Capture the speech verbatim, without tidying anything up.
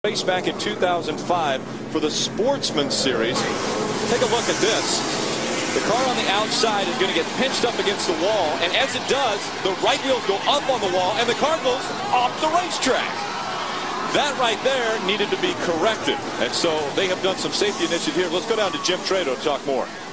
Race back in two thousand five for the Sportsman Series. Take a look at this. The car on the outside is going to get pinched up against the wall, and as it does, the right wheels go up on the wall, and the car goes off the racetrack. That right there needed to be corrected, and so they have done some safety initiative here. Let's go down to Jim Toledo to talk more.